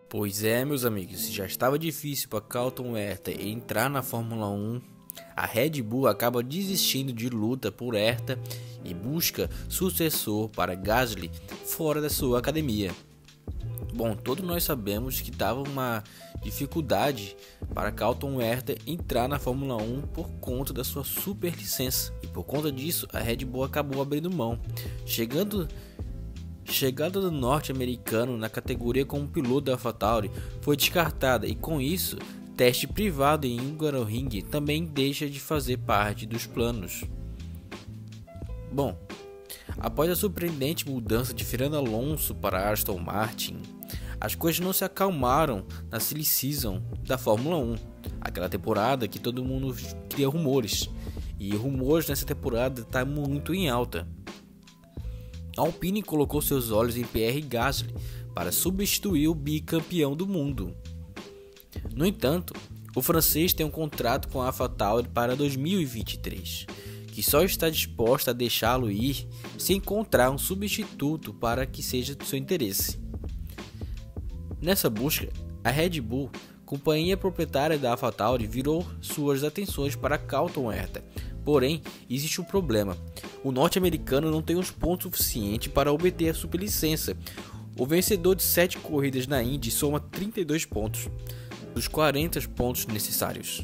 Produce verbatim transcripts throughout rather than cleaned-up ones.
Pois é, meus amigos, se já estava difícil para Colton Herta entrar na Fórmula um, a Red Bull acaba desistindo de luta por Herta e busca sucessor para Gasly fora da sua academia. Bom, todos nós sabemos que estava uma dificuldade para Colton Herta entrar na Fórmula um por conta da sua superlicença, e por conta disso a Red Bull acabou abrindo mão, chegando Chegada do norte-americano na categoria como piloto da AlphaTauri foi descartada, e com isso, teste privado em Hungaroring também deixa de fazer parte dos planos. Bom, após a surpreendente mudança de Fernando Alonso para Aston Martin, as coisas não se acalmaram na Silly Season da Fórmula um, aquela temporada que todo mundo cria rumores, e rumores nessa temporada está muito em alta. A Alpine colocou seus olhos em Pierre Gasly para substituir o bicampeão do mundo. No entanto, o francês tem um contrato com a AlphaTauri para dois mil e vinte e três, que só está disposto a deixá-lo ir se encontrar um substituto para que seja do seu interesse. Nessa busca, a Red Bull, companhia proprietária da AlphaTauri, virou suas atenções para Colton Herta. Porém, existe um problema. O norte-americano não tem os pontos suficientes para obter a superlicença. O vencedor de sete corridas na Indy soma trinta e dois pontos, dos quarenta pontos necessários.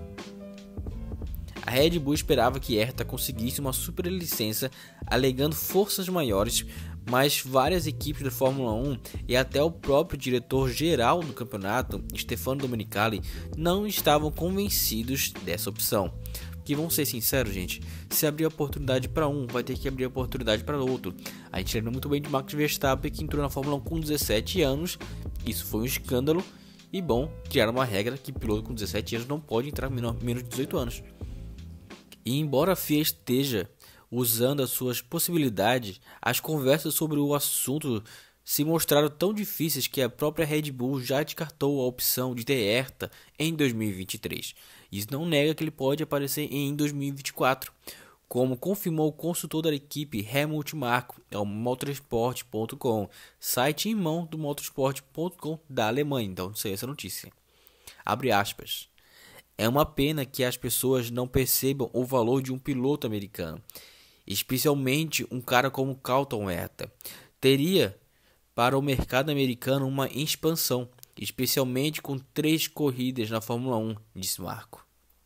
A Red Bull esperava que Herta conseguisse uma superlicença alegando forças maiores, mas várias equipes da Fórmula um e até o próprio diretor-geral do campeonato, Stefano Domenicali, não estavam convencidos dessa opção. Que, vamos ser sinceros, gente, se abrir oportunidade para um, vai ter que abrir oportunidade para outro. A gente lembra muito bem de Max Verstappen, que entrou na Fórmula um com dezessete anos. Isso foi um escândalo. E bom, criaram uma regra que piloto com dezessete anos não pode entrar menos de dezoito anos. E embora a F I A esteja usando as suas possibilidades, as conversas sobre o assunto se mostraram tão difíceis que a própria Red Bull já descartou a opção de ter Herta em dois mil e vinte e três. Isso não nega que ele pode aparecer em dois mil e vinte e quatro, como confirmou o consultor da equipe Helmut Marko ao motorsport ponto com, site em mão do motorsport ponto com da Alemanha. Então, sei essa notícia. Abre aspas. É uma pena que as pessoas não percebam o valor de um piloto americano, especialmente um cara como Colton Herta. Teria para o mercado americano uma expansão, especialmente com três corridas na Fórmula um, disse Marko.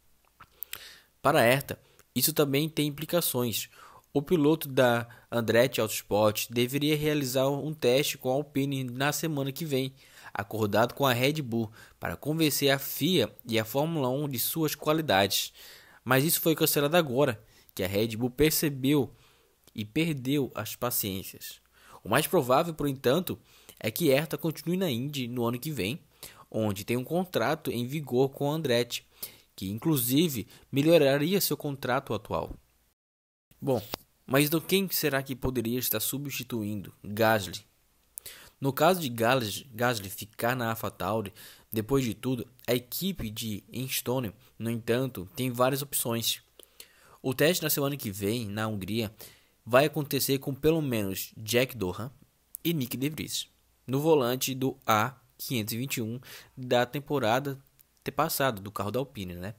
Para Herta, isso também tem implicações. O piloto da Andretti Autosport deveria realizar um teste com a Alpine na semana que vem, acordado com a Red Bull, para convencer a F I A e a Fórmula um de suas qualidades. Mas isso foi cancelado agora, que a Red Bull percebeu e perdeu as paciências. O mais provável, por entanto, é que Herta continue na Indy no ano que vem, onde tem um contrato em vigor com a Andretti, que inclusive melhoraria seu contrato atual. Bom, mas do quem será que poderia estar substituindo Gasly? No caso de Gasly ficar na AlphaTauri, depois de tudo, a equipe de Enstone, no entanto, tem várias opções. O teste na semana que vem, na Hungria, vai acontecer com pelo menos Jack Dohan e Nick De Vries, no volante do A quinhentos e vinte e um da temporada passada do carro da Alpine, né?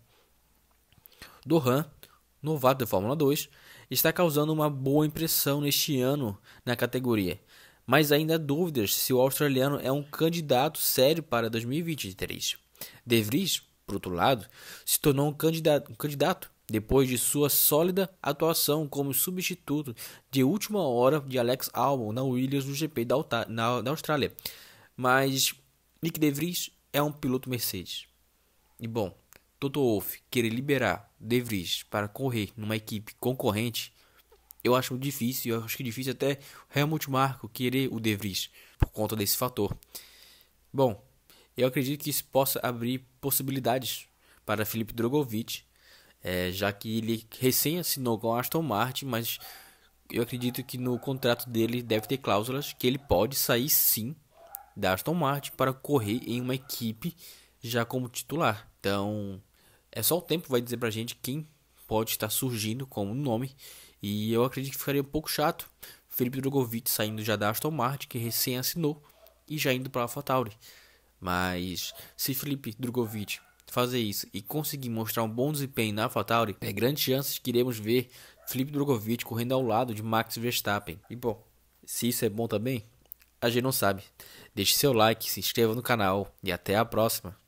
Dohan, novato da Fórmula dois, está causando uma boa impressão neste ano na categoria, mas ainda há dúvidas se o australiano é um candidato sério para dois mil e vinte e três. De Vries, por outro lado, se tornou um candidato, um candidato depois de sua sólida atuação como substituto de última hora de Alex Albon na Williams no G P da, na, na Austrália. Mas Nick De Vries é um piloto Mercedes. E bom, Toto Wolff querer liberar De Vries para correr numa equipe concorrente, eu acho difícil. Eu acho que é difícil até Helmut Marko querer o De Vries por conta desse fator. Bom, eu acredito que isso possa abrir possibilidades para Felipe Drogovic, É, já que ele recém assinou com a Aston Martin, mas eu acredito que no contrato dele deve ter cláusulas que ele pode sair sim da Aston Martin para correr em uma equipe já como titular. Então, é só o tempo vai dizer pra gente quem pode estar surgindo como nome, e eu acredito que ficaria um pouco chato Felipe Drogovic saindo já da Aston Martin, que recém assinou, e já indo para a AlphaTauri. Mas se Felipe Drugovich fazer isso e conseguir mostrar um bom desempenho na AlphaTauri, é grande chance que iremos ver Felipe Drugovich correndo ao lado de Max Verstappen. E bom, se isso é bom também, a gente não sabe. Deixe seu like, se inscreva no canal e até a próxima.